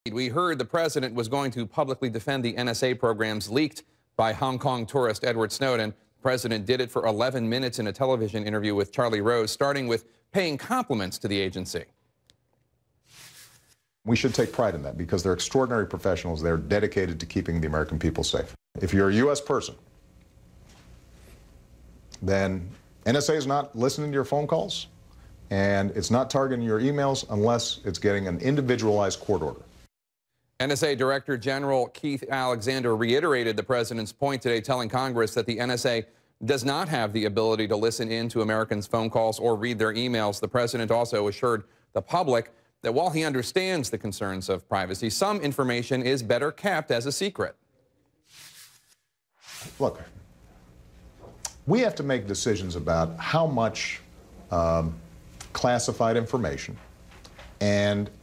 We heard the president was going to publicly defend the NSA programs leaked by Hong Kong tourist Edward Snowden. The president did it for 11 minutes in a television interview with Charlie Rose, starting with paying compliments to the agency. We should take pride in that because they're extraordinary professionals. They're dedicated to keeping the American people safe. If you're a U.S. person, then NSA is not listening to your phone calls, and it's not targeting your emails unless it's getting an individualized court order. NSA Director General Keith Alexander reiterated the president's point today, telling Congress that the NSA does not have the ability to listen in to Americans' phone calls or read their emails. The president also assured the public that while he understands the concerns of privacy, some information is better kept as a secret. Look, we have to make decisions about how much classified information and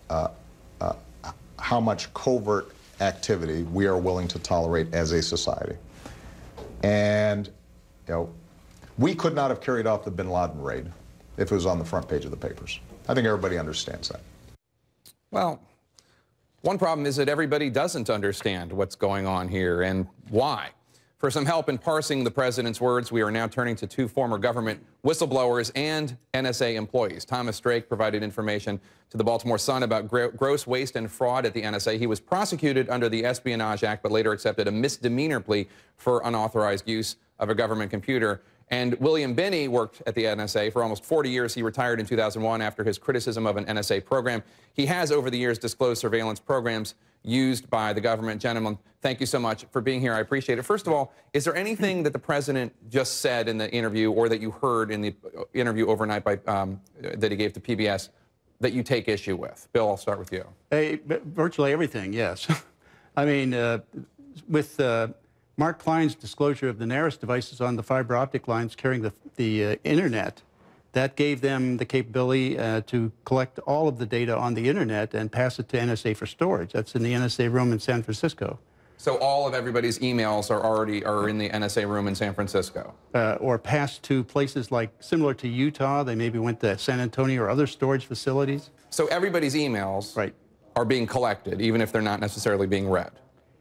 how much covert activity we are willing to tolerate as a society. And, you know, we could not have carried off the bin Laden raid if it was on the front page of the papers. I think everybody understands that. Well, one problem is that everybody doesn't understand what's going on here and why. For some help in parsing the president's words, we are now turning to two former government whistleblowers and NSA employees. Thomas Drake provided information to the Baltimore Sun about gross waste and fraud at the NSA. He was prosecuted under the Espionage Act, but later accepted a misdemeanor plea for unauthorized use of a government computer. And William Binney worked at the NSA for almost 40 years. He retired in 2001 after his criticism of an NSA program. He has, over the years, disclosed surveillance programs used by the government. Gentlemen, thank you so much for being here. I appreciate it. First of all, is there anything that the president just said in the interview or that you heard in the interview overnight by, that he gave to PBS that you take issue with? Bill, I'll start with you. Virtually everything, yes. I mean, with Mark Klein's disclosure of the NARIS devices on the fiber optic lines carrying the internet, that gave them the capability to collect all of the data on the internet and pass it to NSA for storage. That's in the NSA room in San Francisco. So all of everybody's emails are in the NSA room in San Francisco? Or passed to places like, similar to Utah, they maybe went to San Antonio or other storage facilities. So everybody's emails are being collected, even if they're not necessarily being read?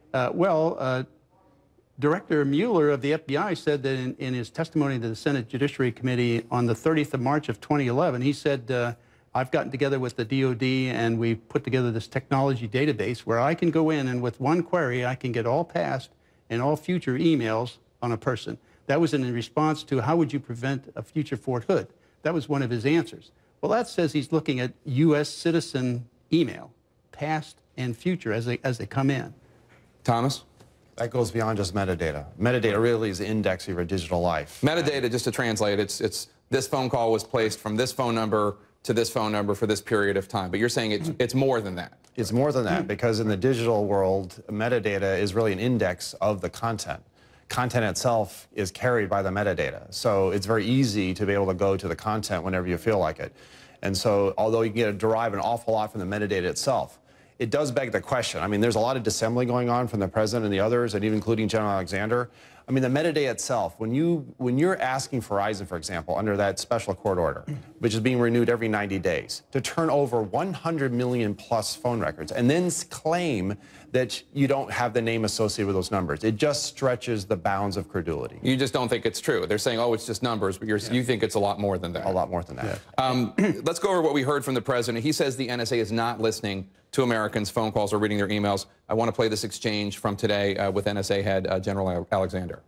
Director Mueller of the FBI said that in his testimony to the Senate Judiciary Committee on the 30th of March of 2011, he said, I've gotten together with the DOD and we put together this technology database where I can go in and with one query, I can get all past and all future emails on a person. That was in response to how would you prevent a future Fort Hood? That was one of his answers. Well, that says he's looking at U.S. citizen email, past and future as they come in. Thomas? That goes beyond just metadata. Metadata really is the index of your digital life. Metadata, just to translate, it's this phone call was placed from this phone number to this phone number for this period of time. But you're saying it's more than that. It's more than that because in the digital world, metadata is really an index of the content. Content itself is carried by the metadata. So it's very easy to be able to go to the content whenever you feel like it. And so although you can derive an awful lot from the metadata itself, it does beg the question. I mean, there's a lot of dissembling going on from the president and the others, and even including General Alexander. I mean, the metadata itself, when you're asking Verizon, for example, under that special court order, which is being renewed every 90 days, to turn over 100 million plus phone records and then claim that you don't have the name associated with those numbers, it just stretches the bounds of credulity. You just don't think it's true. They're saying, oh, it's just numbers, but you think it's a lot more than that. A lot more than that. Yeah. Let's go over what we heard from the president. He says the NSA is not listening to Americans' phone calls or reading their emails. I want to play this exchange from today with NSA head General Alexander.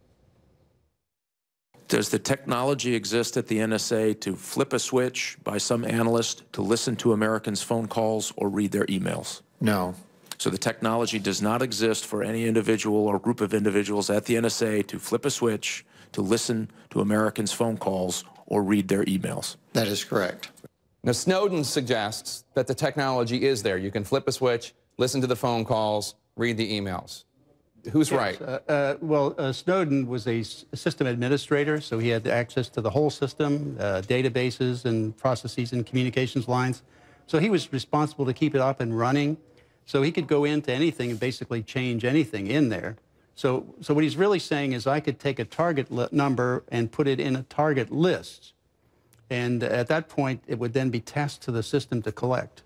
Does the technology exist at the NSA to flip a switch by some analyst to listen to Americans' phone calls or read their emails? No. So the technology does not exist for any individual or group of individuals at the NSA to flip a switch to listen to Americans' phone calls or read their emails? That is correct. Now, Snowden suggests that the technology is there. You can flip a switch, listen to the phone calls, read the emails. Who's right? Snowden was a system administrator, so he had access to the whole system, databases and processes and communications lines. So he was responsible to keep it up and running. So he could go into anything and basically change anything in there. So what he's really saying is I could take a target number and put it in a target list. And at that point, it would then be tasked to the system to collect.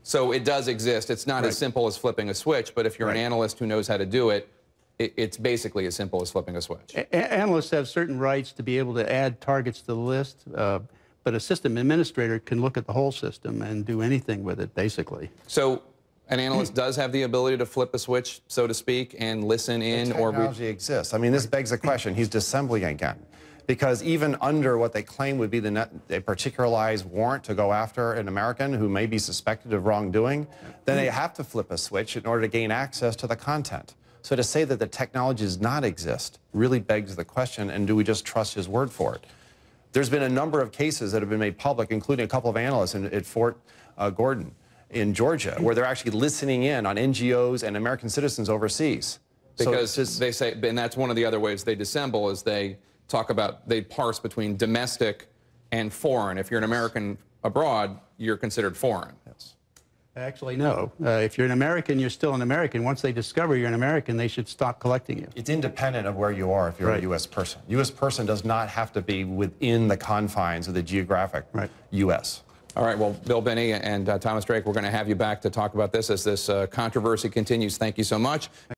So it does exist. It's not as simple as flipping a switch, but if you're an analyst who knows how to do it, it's basically as simple as flipping a switch. Analysts have certain rights to be able to add targets to the list, but a system administrator can look at the whole system and do anything with it, basically. So an analyst does have the ability to flip a switch, so to speak, and listen in The or... technology exists. I mean, this begs the question. He's dissembling again. Because even under what they claim would be a particularized warrant to go after an American who may be suspected of wrongdoing, then they have to flip a switch in order to gain access to the content. So to say that the technology does not exist really begs the question, and do we just trust his word for it? There's been a number of cases that have been made public, including a couple of analysts at Fort Gordon in Georgia, where they're actually listening in on NGOs and American citizens overseas. Because they say, and that's one of the other ways they dissemble, is they talk about, they parse between domestic and foreign. If you're an American abroad, you're considered foreign. Yes. Actually, no. If you're an American, you're still an American. Once they discover you're an American, they should stop collecting you. It's independent of where you are if you're a U.S. person. U.S. person does not have to be within the confines of the geographic U.S. All right, well, Bill Binney and Thomas Drake, we're going to have you back to talk about this as this controversy continues. Thank you so much.